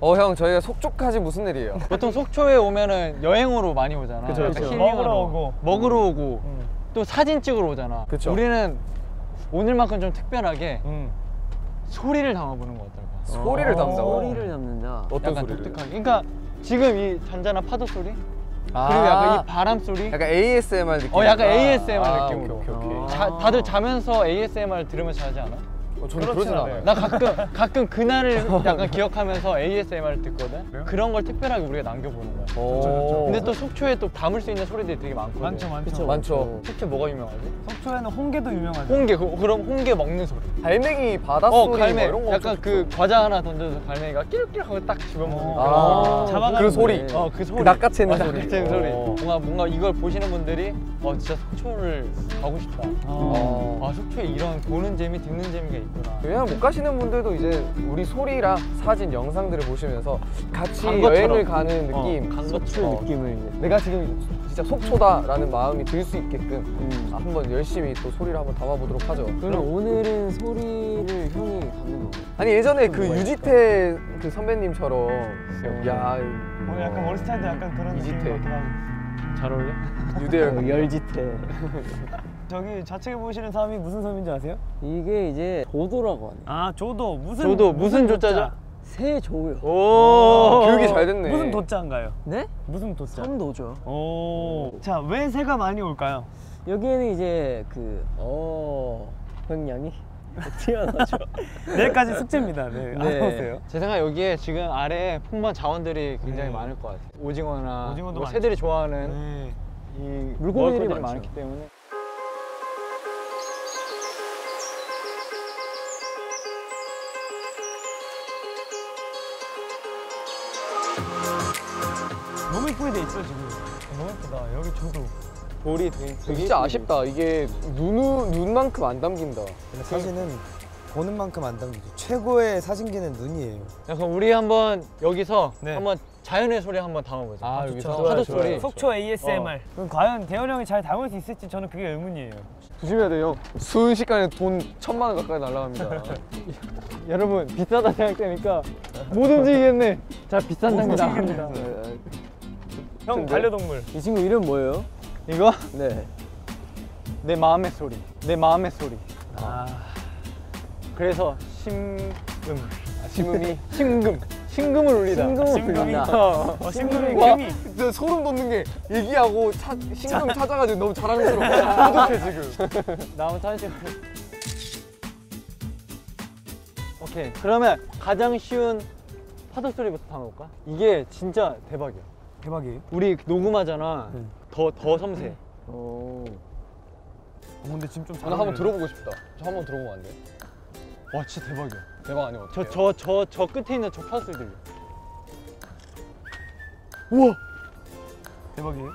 형 저희가 속초까지 무슨 일이에요? 보통 속초에 오면은 여행으로 많이 오잖아. 그쵸, 그쵸. 먹으러 오고 또 사진 찍으러 오잖아. 그쵸. 우리는 오늘만큼 좀 특별하게 소리를 담아보는 거 어떨까? 소리를 담는다고? 소리를 담는다. 어떤 약간 소리를? 독특하게. 그러니까 지금 이 잔잔한 파도 소리? 아 그리고 약간 이 바람 소리? 약간 ASMR 느낌. 약간 ASMR 느낌으로. 오케이. 다들 자면서 ASMR 들으면서 자지 않아? 저는 그러진 않아요. 나 가끔 그날을 약간 기억하면서 ASMR 듣거든? 그래요? 그런 걸 특별하게 우리가 남겨보는 거야. 그쵸. 근데 또 속초에 또 담을 수 있는 소리들이 되게 많거든. 많죠. 속초 뭐가 유명하지? 속초에는 홍게도 유명하죠. 홍게, 그럼 홍게 먹는 소리. 갈매기 바닷소리 갈매. 뭐 이런 거 약간 그 과자 하나 던져서 갈매기가 끼룩끼룩 하고 딱 집어먹는 잡아가는 그 소리. 그 소리. 낚아채는 소리. 낚아채는 소리. 뭔가 이걸 보시는 분들이 진짜 속초를 가고 싶다. 속초에 이런 보는 재미, 듣는 재미가 있구나. 왜냐면 못 가시는 분들도 이제 우리 소리랑 사진, 영상들을 보시면서 같이 간 것처럼. 여행을 가는 느낌, 간 속초의 느낌을 이제. 내가 지금 진짜 속초다라는 마음이 들 수 있게끔 한번 열심히 또 소리를 한번 담아보도록 하죠. 그럼 오늘은 소리를 형이 담는 거고. 아니 예전에 그 유지태 그 선배님처럼 야 오늘 약간 머리 스타일도 약간 그런 느낌인 것 같기도 하고. 잘 어울려? 유대열 열짓해. 저기 좌측에 보이시는 섬이 무슨 섬인지 아세요? 이게 이제 조도라고 하네. 아 조도. 무슨 조자죠? 새조요. 오, 교육이 잘 됐네. 무슨 도자인가요? 네? 무슨 도자? 섬도죠. 오. 자, 왜 새가 많이 올까요? 여기에는 이제 형량이 튀어나죠. 내일까지 숙제입니다. 네. 알아보세요. 제 생각 여기에 지금 아래 풍부한 자원들이 굉장히 많을 것 같아요. 오징어나 오징어도 뭐 많죠. 새들이 좋아하는 네. 이 물고기들이 먹을 것들이 많죠. 많기 때문에. 너무 예쁘게 돼 있어 지금. 너무 예쁘다. 여기 조도. 돌이 되게 진짜 아쉽다. 이게 눈만큼 안 담긴다. 근데 사진은 보는 만큼 안 담기죠. 최고의 사진기는 눈이에요. 그럼 우리 한번 여기서 네. 한번 자연의 소리 한번 담아보자. 여기서 파도 소리. 속초 ASMR. 그럼 과연 대현 형이 잘 담을 수 있을지 저는 그게 의문이에요. 조심해야 돼요. 순식간에 돈 1000만 원 가까이 날라갑니다. 여러분 비싸다 생각되니까 못 움직이겠네. 자, 비싼 장비 나갑니다. 형 반려동물. 이 친구 이름 뭐예요? 이거 네. 내 마음의 소리. 내 마음의 소리. 그래서 심금을 울리다. 심금을 울린다. 심금이 와, 금이. 진짜 소름 돋는 게 얘기하고 신경 찾아가지고 너무 자랑스러워. 뿌듯해 지금. 나부터 한 시간. 오케이. 그러면 가장 쉬운 파도 소리부터 담아볼까? 이게 진짜 대박이야. 대박이에요. 우리 녹음하잖아. 더 섬세해. 근데 지금 좀 나 한번 들어보고 싶다. 저 한번 들어보면 안 돼? 와, 진짜 대박이야. 대박 아니면 어떡해요? 저 끝에 있는 저 파도 소리 들려. 우와! 대박이에요.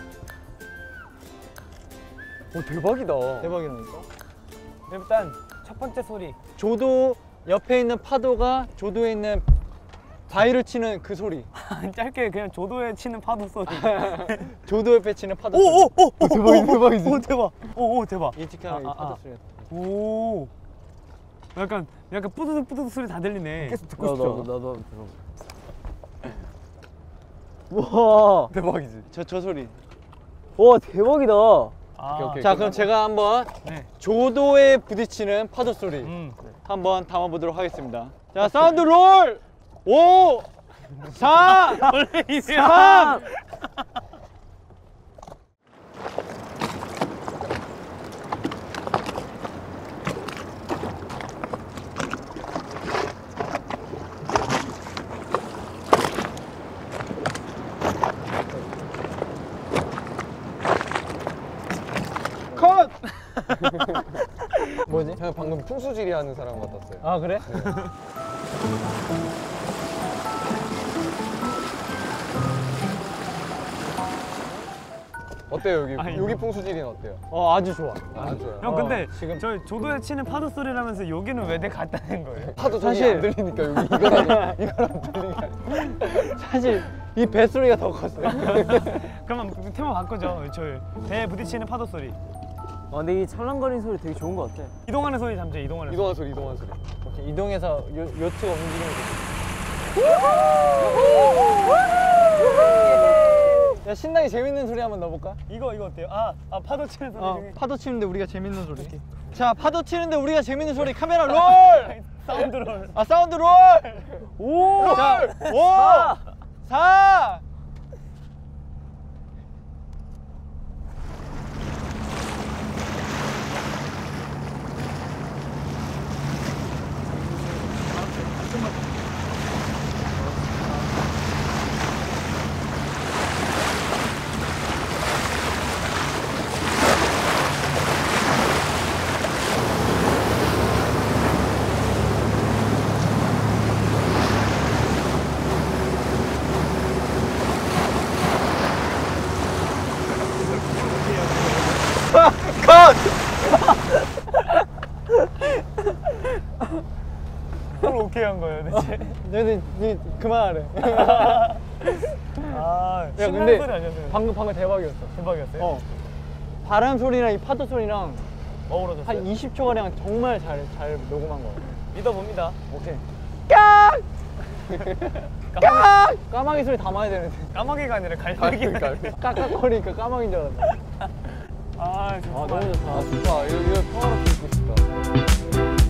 대박이다. 대박이라니까. 일단 첫 번째 소리. 조도 옆에 있는 파도가 조도에 있는 바위를 치는 그 소리. 짧게 그냥 조도에 치는 파도 소리. 조도 옆에 치는 파도 소리. 대박이지. 오 대박. 오 대박. 일직하게 파도 소리. 오. 약간 뿌드득 뿌드득 소리 다 들리네. 계속 듣고 싶죠. 나도 들어. 와. 대박이지. 저 소리. 와 대박이다. 오케이. 자, 그럼 제가 한번 네. 조도에 부딪히는 파도 소리 한번 담아보도록 하겠습니다. 자, 사운드 롤! 5, 4, 3! 컷! 뭐지? 그냥 방금 풍수지리 하는 사람 같았어요. 아, 그래? 어때요 여기 풍수지리는 어때요? 아주 좋아. 아주 좋아요. 형 근데 지금 저 조도에 치는 파도 소리라면서 여기는 왜 내가 갔다는 거예요? 파도 저기 사실- 안 들리니까 여기 이거랑 들리니까. 사실 이 뱃소리가 더 컸어요. 그러면 테마 바꾸죠. 저 배에 부딪히는 파도 소리. 근데 이 찰랑거리는 소리 되게 좋은 것 같아. 이동하는 소리 잠재. 이동하는 소리. 이동한 소리. 이렇게 이동해서 요트가 움직이는 거. 야 신나게 재밌는 소리 한번 넣어볼까? 이거 어때요? 파도 치는 소리 중에. 파도 치는데 우리가 재밌는 소리. 자 파도 치는데 우리가 재밌는 소리. 카메라 롤. 사운드 롤. 사운드 롤. 오. 자 5, 4. 뭘 오케이 한 거예요, 대체? 너네 그만하래. 야, 근데 소리 아니었어요? 방금 대박이었어. 대박이었어요? 바람 소리랑 이 파도 소리랑 어우러졌어요? 한 20초가량 정말 잘 녹음한 거야. 믿어봅니다. 오케이. 깍! 깍! 까마귀 소리 담아야 되는데. 까마귀가 아니라 갈매기. 깍깍거리니까 까마귀인 줄 알았네. 아, 아 너무 좋다. 아 좋다. 이거 평화롭게 있고 싶다.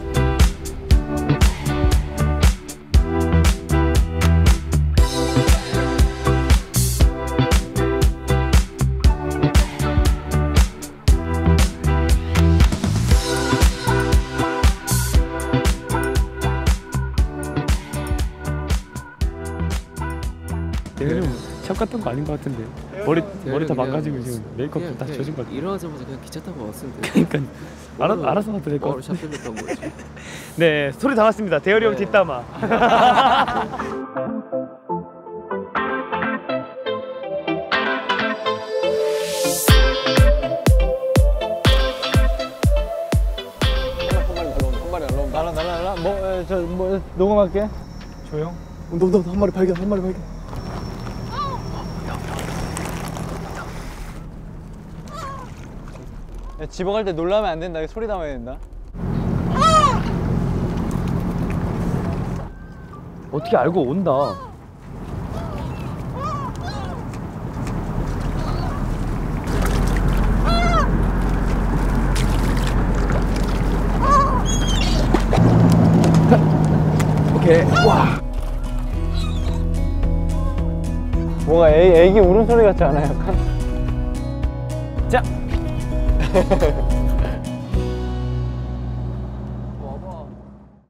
대현이 샵 갔던 거 아닌 것 같은데. 머리 다 망가지고 지금 메이크업 다 젖은 것 같아. 일어나자마자 그냥 기차 타고 왔으면 돼. 그러니까 알아서 와도 될 것 바로 같아. 샵 때문에 간 거지. 네, 소리 다 왔습니다. 대열이 형 뒷담화. 한 마리 안 나온다. 날라. 뭐 녹음할게. 조용. 한 마리 발견. 야, 집어갈 때 놀라면 안 된다. 소리 담아야 된다. 어떻게 알고 온다. 오케이. 와. 뭔가 애기 울음소리 같지 않아요? 약간? 자.